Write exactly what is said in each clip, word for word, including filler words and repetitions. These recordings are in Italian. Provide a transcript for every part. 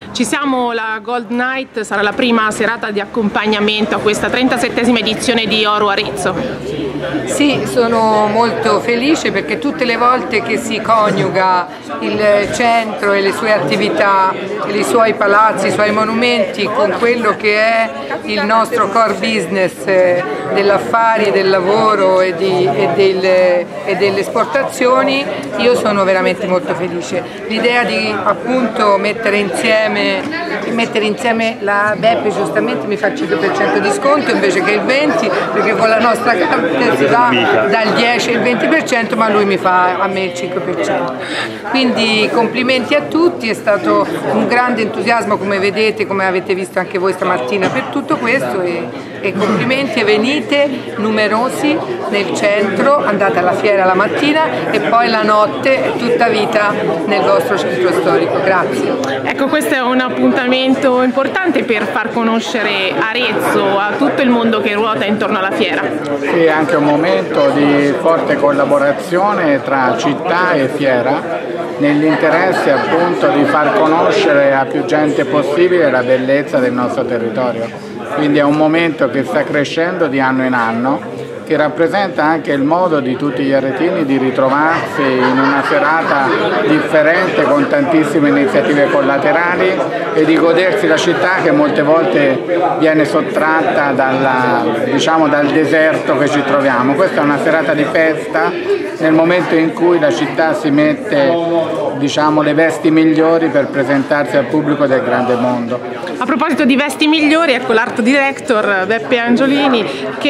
Ci siamo, la Gold Night sarà la prima serata di accompagnamento a questa trentasettesima edizione di Oru Arezzo. Sì, sono molto felice perché tutte le volte che si coniuga il centro e le sue attività, i suoi palazzi, i suoi monumenti con quello che è il nostro core business dell'affari, del lavoro e, di, e, del, e delle esportazioni, io sono veramente molto felice. L'idea di appunto mettere insieme, mettere insieme la Beppe, giustamente mi fa il cinque per cento di sconto invece che il venti per cento, perché con la nostra carta si va dal dieci al venti per cento, ma lui mi fa a me il cinque per cento. Quindi complimenti a tutti, è stato un grande entusiasmo, come vedete, come avete visto anche voi stamattina, per tutto questo e, e complimenti, e venite numerosi nel centro, andate alla fiera la mattina e poi la notte è tutta vita nel vostro centro storico. Grazie. Ecco, questo è un appuntamento importante per far conoscere Arezzo a tutto il mondo che ruota intorno alla fiera. Sì, è anche un momento di forte collaborazione tra città e fiera, nell'interesse appunto di far conoscere a più gente possibile la bellezza del nostro territorio. Quindi è un momento che sta crescendo di anno in anno, che rappresenta anche il modo di tutti gli aretini di ritrovarsi in una serata differente con tantissime iniziative collaterali e di godersi la città che molte volte viene sottratta dalla, diciamo, dal deserto che ci troviamo. Questa è una serata di festa nel momento in cui la città si mette, diciamo, le vesti migliori per presentarsi al pubblico del grande mondo. A proposito di vesti migliori, ecco l'art director Beppe Angiolini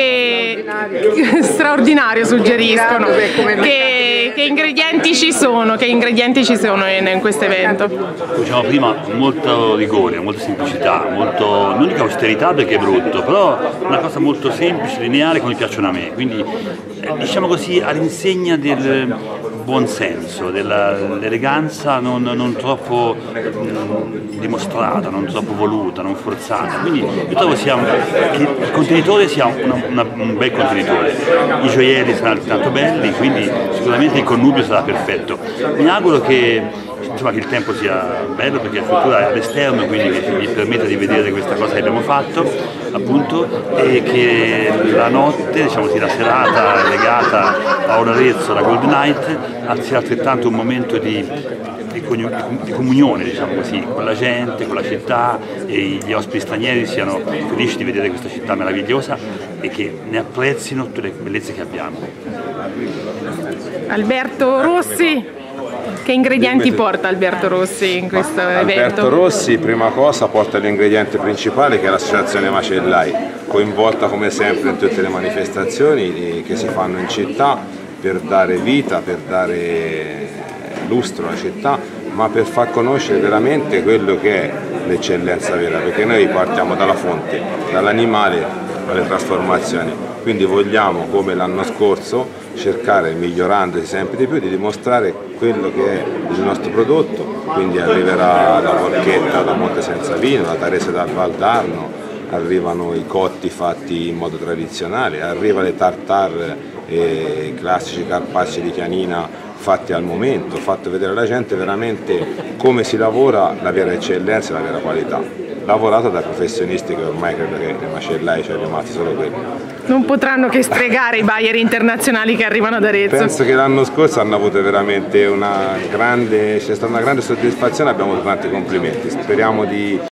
che straordinario suggeriscono. Che, che ingredienti ci sono? Che ingredienti ci sono in, in questo evento? Diciamo prima molto rigore, molta semplicità, molto, non dico austerità perché è brutto, però una cosa molto semplice, lineare, come piacciono a me. Quindi diciamo così all'insegna del buonsenso, dell'eleganza non, non troppo mh, dimostrata, non troppo voluta, non forzata. Quindi io trovo sia, che il contenitore sia una, una, un bel contenitore, i gioielli saranno altrettanto belli, quindi sicuramente il connubio sarà perfetto. Mi auguro che, insomma, che il tempo sia bello perché la struttura è all'esterno, quindi che mi permetta di vedere questa cosa che abbiamo fatto, appunto, e che la notte, diciamo così, la serata legata a Oru Arezzo, la Gold Night, sia altrettanto un momento di, di, di comunione, diciamo così, con la gente, con la città, e gli ospiti stranieri siano felici di vedere questa città meravigliosa e che ne apprezzino tutte le bellezze che abbiamo. Alberto Rossi. Che ingredienti porta Alberto Rossi in questo evento? Alberto Rossi, prima cosa, porta l'ingrediente principale che è l'associazione Macellai, coinvolta come sempre in tutte le manifestazioni che si fanno in città per dare vita, per dare lustro alla città, ma per far conoscere veramente quello che è l'eccellenza vera, perché noi partiamo dalla fonte, dall'animale alle trasformazioni. Quindi vogliamo, come l'anno scorso, cercare, migliorandosi sempre di più, di dimostrare quello che è il nostro prodotto. Quindi arriverà la porchetta da Monte Senza Vino, la Tarese dal Valdarno, arrivano i cotti fatti in modo tradizionale, arriva le tartare e i classici carpacci di Chianina fatti al momento, fatto vedere alla gente veramente come si lavora, la vera eccellenza e la vera qualità. Lavorato da professionisti che ormai credo che nei macellai ci abbiamo rimasti solo quelli. Non potranno che stregare i buyer internazionali che arrivano ad Arezzo. Penso che l'anno scorso hanno avuto veramente una grande, c'è stata una grande soddisfazione, abbiamo avuto tanti complimenti. Speriamo di